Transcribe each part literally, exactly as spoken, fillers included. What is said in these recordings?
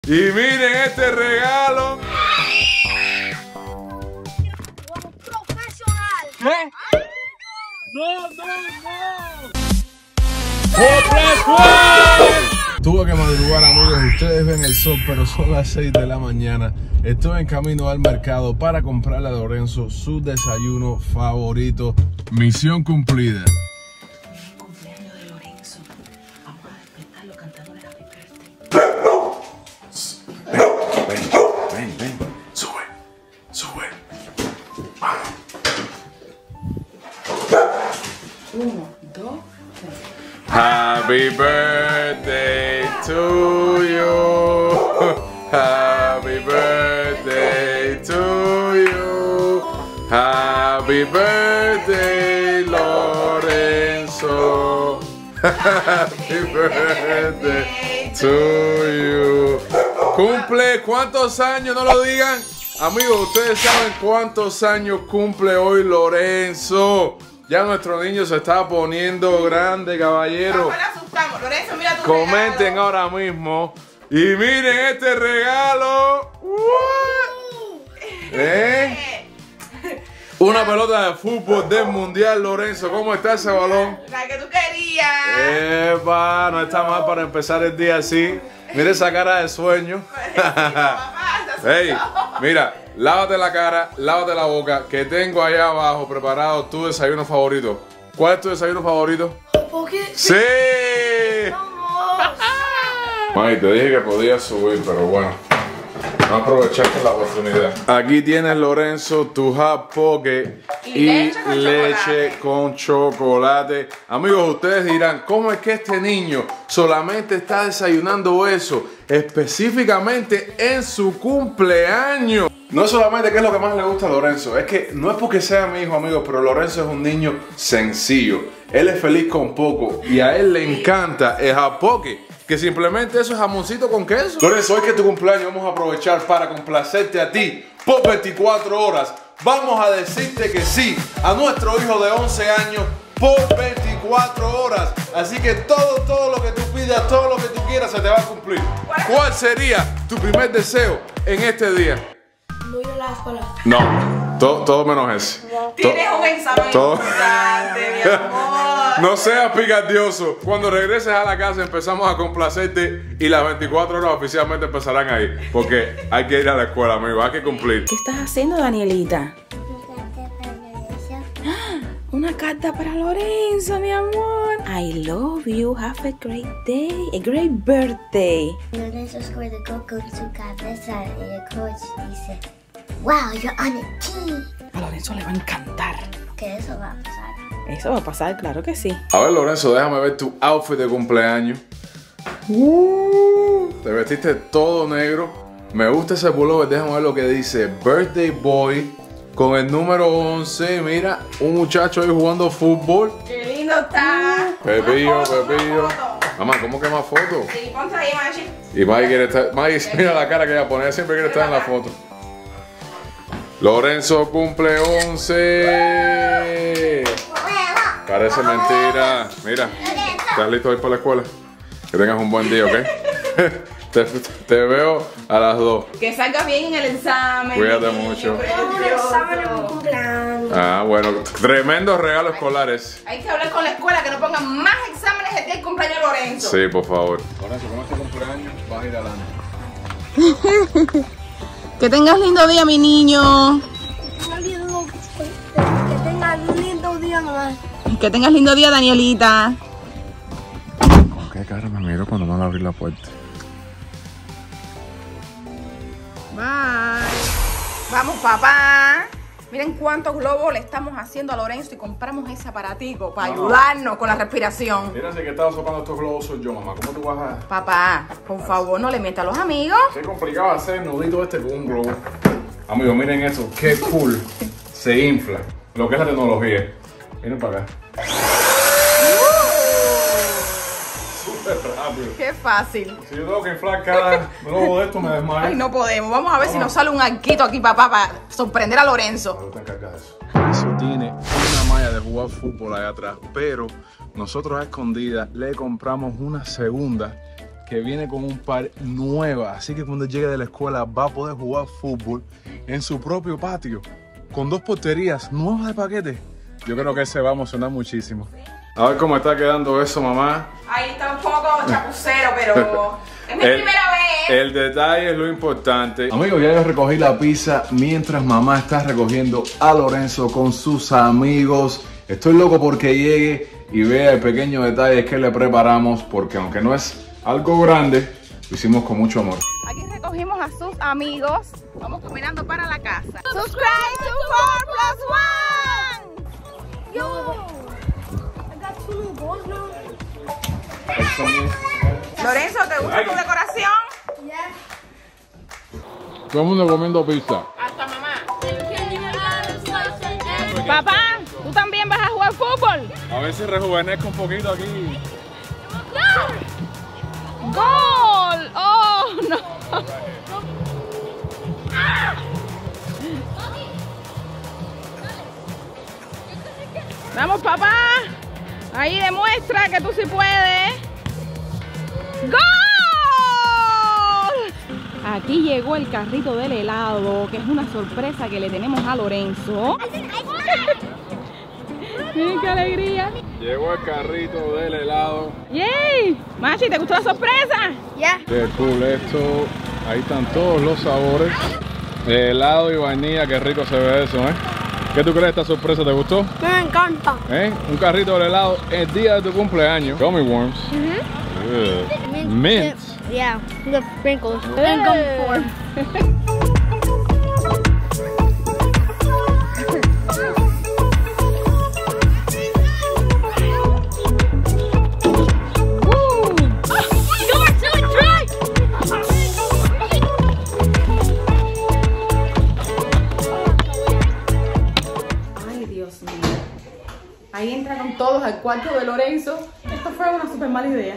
Y miren este regalo. Profesional. ¿Qué? No, no, no. Tuve que madrugar, amigos. Ustedes ven el sol, pero son las seis de la mañana. Estoy en camino al mercado para comprarle a Lorenzo su desayuno favorito. Misión cumplida. El cumpleaños de Lorenzo. Vamos a despertarlo cantándole Happy Birthday. Ven, ven, ven. Sube, sube. Vamos. Uno, dos, tres. Happy birthday to you. Happy birthday to you. Happy birthday, Lorenzo. Happy birthday to you. Cumple, ¿cuántos años? No lo digan. Amigos, ustedes saben cuántos años cumple hoy Lorenzo. Ya nuestro niño se está poniendo grande, caballero. Ahora asustamos. Lorenzo, mira tu Comenten regalo. ahora mismo. Y miren este regalo. ¿Eh? Una pelota de fútbol del mundial, Lorenzo. ¿Cómo está ese balón? La que tú querías. Epa, no está mal para empezar el día así. Mira esa cara de sueño. Hey, mira, lávate la cara, lávate la boca, que tengo allá abajo preparado tu desayuno favorito. ¿Cuál es tu desayuno favorito? ¿Por qué? ¡Sí! Vamos. Mami, te dije que podías subir, pero bueno, no aprovechaste la oportunidad. Aquí tienes, Lorenzo, tu hot pocket y, Y leche con leche chocolate. con chocolate. Amigos, ustedes dirán, ¿cómo es que este niño solamente está desayunando eso específicamente en su cumpleaños? No solamente que es lo que más le gusta a Lorenzo, es que no es porque sea mi hijo, amigos, pero Lorenzo es un niño sencillo. Él es feliz con poco y a él le encanta el hot pocket, que simplemente eso es jamoncito con queso. Lorenzo, hoy que es tu cumpleaños, vamos a aprovechar para complacerte a ti por veinticuatro horas. Vamos a decirte que sí a nuestro hijo de once años por veinticuatro horas. Así que todo, todo lo que tú pidas, todo lo que tú quieras se te va a cumplir. ¿Cuál sería tu primer deseo en este día? No ir a la escuela. No, todo, todo menos ese. Tienes un examen todo- importante, mi amor. No seas picardioso. Cuando regreses a la casa empezamos a complacerte y las veinticuatro horas oficialmente empezarán ahí. Porque hay que ir a la escuela, amigo, hay que cumplir. ¿Qué estás haciendo, Danielita? Una carta para Lorenzo, mi amor. I love you. Have a great day. A great birthday. Lorenzo scored the goal con su cabeza y el coach dice, wow, you're on a team. A Lorenzo le va a encantar. Que eso va a pasar. Eso va a pasar, claro que sí. A ver, Lorenzo, déjame ver tu outfit de cumpleaños. Uh, te vestiste todo negro. Me gusta ese pullover. Déjame ver lo que dice Birthday Boy con el número once. Mira, un muchacho ahí jugando fútbol. Qué lindo está. Pepillo, Una foto, Pepillo. una foto. Mamá, ¿cómo que más fotos? Sí, ponte ahí, Machi. Y Maggie quiere estar. Maggie, mira la cara que ella pone. Ella siempre quiere estar en la foto. Lorenzo cumple once. Parece mentira. Mira, ¿estás listo hoy para la escuela? Que tengas un buen día, ¿ok? te, te veo a las dos. Que salgas bien en el examen. Cuídate mi niño, mucho. precioso. Cumpleaños. Ah, bueno, tremendos regalos escolares. Hay que hablar con la escuela que no pongan más exámenes el día del cumpleaños de Lorenzo. Sí, por favor. Lorenzo, con este cumpleaños vas a ir adelante. Que tengas lindo día, mi niño. Que tenga un lindo día, mamá. Que tengas lindo día, Danielita. ¿Con qué cara me miro cuando van a abrir la puerta? Bye. Vamos, papá. Miren cuántos globos le estamos haciendo a Lorenzo y compramos ese aparatico para ayudarnos con la respiración. Mira, si que estaba sopando estos globos soy yo, mamá. ¿Cómo tú vas a...? Papá, por favor, no le metas a los amigos. Qué complicado hacer el nudito este con un globo. Amigos, miren eso. Qué cool. Se infla. Lo que es la tecnología. Miren para acá. Súper rápido. Qué fácil. Si yo tengo que inflar cada globo de esto, me desmayo. Ay, no podemos. Vamos a ver si nos sale un arquito aquí, papá, para sorprender a Lorenzo. Tú te encargas de eso. Eso tiene una malla de jugar fútbol allá atrás, pero nosotros a escondidas le compramos una segunda que viene con un par nueva. Así que cuando llegue de la escuela va a poder jugar fútbol en su propio patio con dos porterías nuevas de paquete. Yo creo que se va a emocionar muchísimo. A ver cómo está quedando eso, mamá. Ahí está un poco chapucero, pero es mi el, primera vez. El detalle es lo importante. Amigos, ya yo recogí la pizza mientras mamá está recogiendo a Lorenzo con sus amigos. Estoy loco porque llegue y vea el pequeño detalle que le preparamos, porque aunque no es algo grande, lo hicimos con mucho amor. Aquí recogimos a sus amigos. Vamos caminando para la casa. Subscribe to four plus one. Yo. Lorenzo, ¿te gusta tu decoración? Todo el mundo comiendo pizza. Hasta mamá. Papá, ¿tú también vas a jugar fútbol? A ver si rejuvenezco un poquito aquí. ¡Gol! ¡Oh, no! Vamos, papá. Ahí demuestra que tú sí puedes. ¡Gol! Aquí llegó el carrito del helado, que es una sorpresa que le tenemos a Lorenzo. Miren qué alegría. Llegó el carrito del helado. ¡Yay! Machi, ¿te gustó la sorpresa? Ya. Qué cool esto. Ahí están todos los sabores. Helado y vainilla, qué rico se ve eso, ¿eh? ¿Qué tú crees de esta sorpresa? ¿Te gustó? Me encanta. ¿Eh? Un carrito del helado el día de tu cumpleaños. Gummy worms. Mm-hmm. Mint. Yeah, the sprinkles. And gum form. Ahí entraron todos al cuarto de Lorenzo. Esto fue una super mala idea.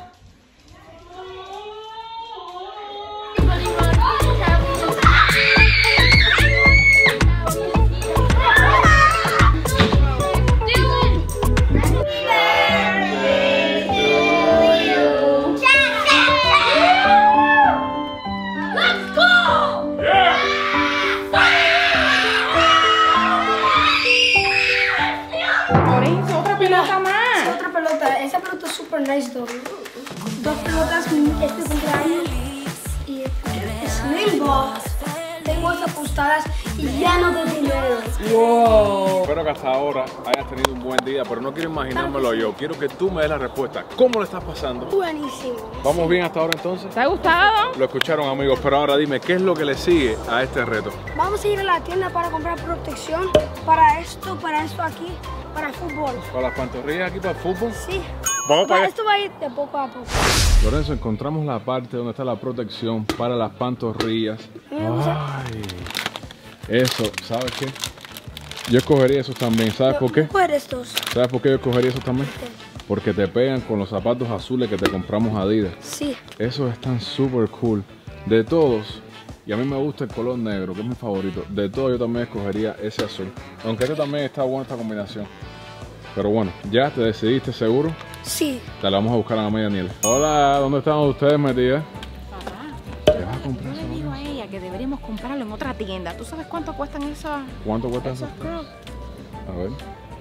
Nice though. Dos pelotas este cumpleaños y Slim Ball. Tengo apostadas y ya no de dinero. Wow. Espero que hasta ahora hayas tenido un buen día, pero no quiero imaginármelo yo. Quiero que tú me des la respuesta. ¿Cómo le estás pasando? Buenísimo. ¿Vamos bien hasta ahora entonces? ¿Te ha gustado? Lo escucharon, amigos, pero ahora dime, ¿qué es lo que le sigue a este reto? Vamos a ir a la tienda para comprar protección para esto, para esto aquí, para fútbol. ¿Para las pantorrillas aquí para el fútbol? Sí. Vamos para allá. Esto va a ir de poco a poco. Lorenzo, encontramos la parte donde está la protección para las pantorrillas. Ay, eso, ¿sabes qué? Yo escogería esos también, ¿sabes por qué? ¿Cuál estos? ¿Sabes por qué yo escogería esos también? Porque te pegan con los zapatos azules que te compramos a Adidas. Sí. Esos están súper cool. De todos, y a mí me gusta el color negro, que es mi favorito. De todos yo también escogería ese azul. Aunque este también está bueno, esta combinación. Pero bueno, ¿ya te decidiste seguro? Sí. Te la vamos a buscar a la media Daniela. Hola, ¿dónde están ustedes metidas? Papá, ¿Te vas a comprar yo eso? le digo a ella que deberíamos comprarlo en otra tienda. ¿Tú sabes cuánto cuestan esos? ¿Cuánto cuesta eso? Esos crocs. A ver.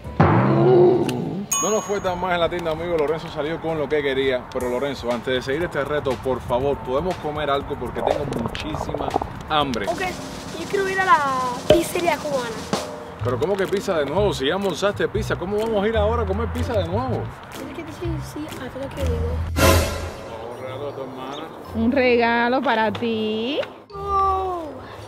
No nos fue tan mal en la tienda, amigo. Lorenzo salió con lo que quería. Pero Lorenzo, antes de seguir este reto, por favor, podemos comer algo porque tengo muchísima hambre. Ok, yo quiero ir a la pizzería cubana. Pero ¿cómo que pizza de nuevo? Si ya almorzaste pizza, ¿cómo vamos a ir ahora a comer pizza de nuevo? Tienes que decir sí a todo lo que digo. Un regalo a tu hermana. Un regalo para ti. Oh.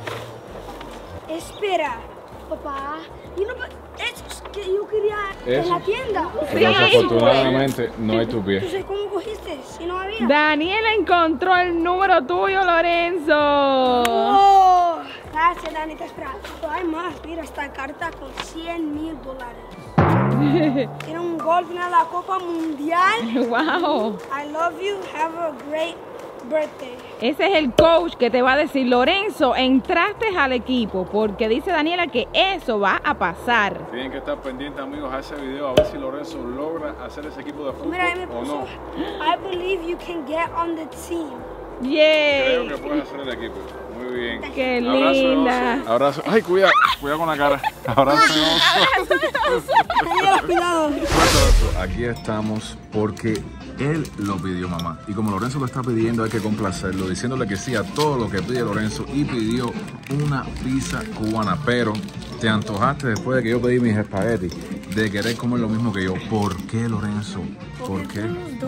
Espera, papá. Yo no, eso es que yo quería en Eso. la tienda. Pero desafortunadamente no hay tu pie. Entonces, ¿cómo cogiste? Si no había. Daniela encontró el número tuyo, Lorenzo. Oh, gracias, Dani, te espera. Pero hay más, mira, esta carta con cien mil dólares. Tiene un gol final de la Copa Mundial. Wow. I love you, have a great birthday. Ese es el coach que te va a decir, Lorenzo, entraste al equipo, porque dice Daniela que eso va a pasar. Tienen que estar pendientes, amigos, a ese video a ver si Lorenzo logra hacer ese equipo de fútbol Mira, ahí me o puso, no. I believe you can get on the team. Creo ¡Yay! que puedes hacer el equipo. Muy bien. ¡Qué Abrazo de linda! oso. Abrazo. Ay, cuidado. Cuidado con la cara. Abrazo de oso. Cuidado. Aquí estamos porque él lo pidió, mamá. Y como Lorenzo lo está pidiendo, hay que complacerlo, diciéndole que sí a todo lo que pide Lorenzo. Y pidió una pizza cubana. Pero te antojaste después de que yo pedí mis espaguetis de querer comer lo mismo que yo. ¿Por qué, Lorenzo? ¿Por qué?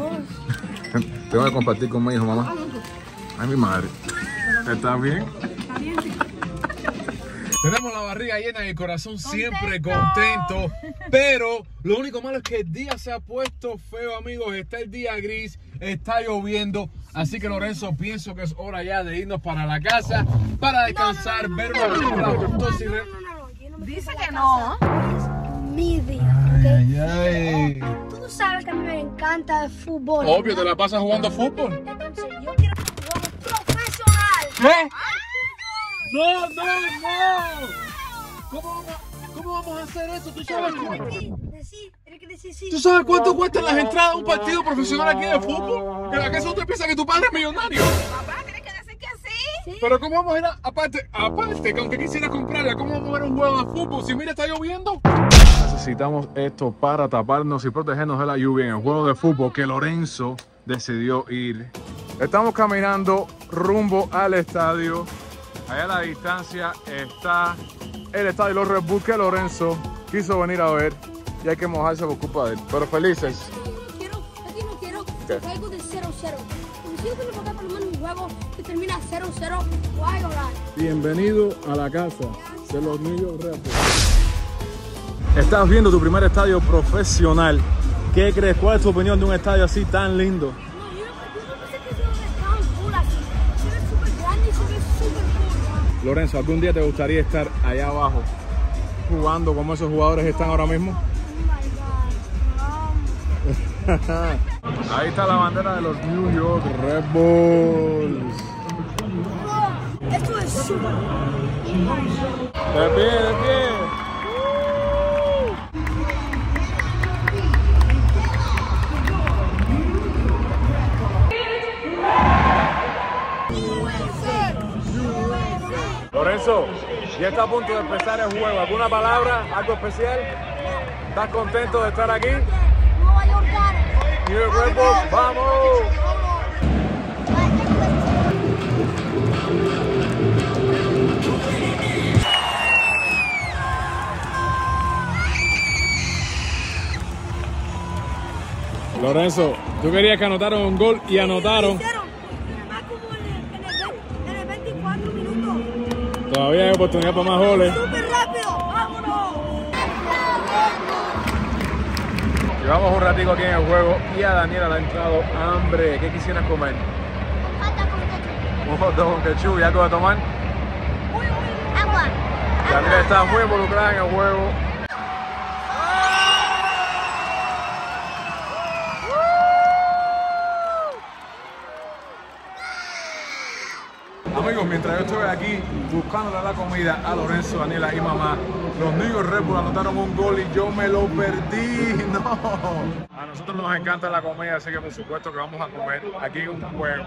Tengo que compartir con mi hijo, mamá. Ay, mi madre. ¿Estás bien? Tenemos la barriga llena y el corazón siempre contento. Pero lo único malo es que el día se ha puesto feo, amigos. Está el día gris, está lloviendo. Así que, Lorenzo, pienso que es hora ya de irnos para la casa para descansar, ver una película juntos y re- Dice que no. Es mi día, ¿ok? Ay, ay. Tú sabes que a mí me encanta el fútbol. Obvio, te la pasas jugando fútbol. Entonces, yo quiero que jugamos profesional. ¿Qué? No, no, no. ¿Cómo vamos, ¿Cómo vamos a hacer eso? ¿Tú sabes, cu- Decir, tienes que decir sí. ¿Tú sabes cuánto cuestan las entradas a un partido profesional aquí de fútbol? ¿Que acaso usted piensa que tu padre es millonario? Papá, tienes que decir que sí. Pero ¿cómo vamos a ir a, aparte, aparte, que aunque quisiera comprarla, ¿cómo vamos a ver un juego de fútbol si mira está lloviendo? Necesitamos esto para taparnos y protegernos de la lluvia en el juego de fútbol que Lorenzo decidió ir. Estamos caminando rumbo al estadio. Allá a la distancia está el estadio Los Red Bull que Lorenzo quiso venir a ver y hay que mojarse por culpa de él. Pero felices. Yo no quiero, yo no quiero ¿Qué? juego de cero cero. Si yo quiero jugar por lo menos un juego que termina cero cero, voy a llorar. Bienvenido a la casa de los New York Red Bull. Estás viendo tu primer estadio profesional. ¿Qué crees? ¿Cuál es tu opinión de un estadio así tan lindo? No, yo no, yo no pensé que se ve tan cool así. Se ve súper grande y se ve súper cool. Lorenzo, ¿algún día te gustaría estar allá abajo jugando como esos jugadores están ahora mismo? Oh my God. Ahí está la bandera de los New York Red Bulls. Oh, esto es súper. De pie, de pie. Lorenzo, ya está a punto de empezar el juego. ¿Alguna palabra, algo especial? ¿Estás contento de estar aquí? Nueva York gana. New York Red Bulls, ¡vamos! Lorenzo, tú querías que anotaron un gol y anotaron. Hicieron, más como en el, en el veinte en el veinticuatro minutos. Todavía hay oportunidad para más goles. Súper rápido. Vámonos. Llevamos un ratico aquí en el juego y a Daniela le ha entrado hambre. ¿Qué quisieras comer? Un hot dog con ketchup y algo de tomar. Agua. Daniela está muy involucrada en el juego. Amigos, mientras yo estoy aquí buscándole la comida a Lorenzo, Daniela y mamá, los New York Red Bulls anotaron un gol y yo me lo perdí. No. A nosotros nos encanta la comida, así que por supuesto que vamos a comer aquí en un juego.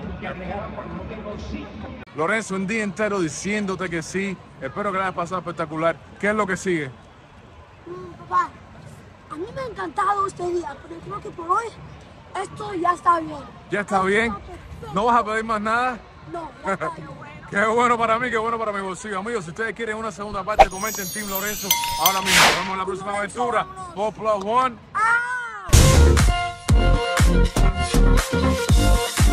Lorenzo, un día entero diciéndote que sí. Espero que la hayas pasado espectacular. ¿Qué es lo que sigue? Mm, papá, a mí me ha encantado este día, pero creo que por hoy esto ya está bien. ¿Ya está bien? ¿No vas a pedir más nada? No, ya está bien. Qué bueno para mí, qué bueno para mi bolsillo. Amigos, si ustedes quieren una segunda parte, comenten Team Lorenzo ahora mismo. Nos vemos en la próxima aventura. four plus one. ¡Ah!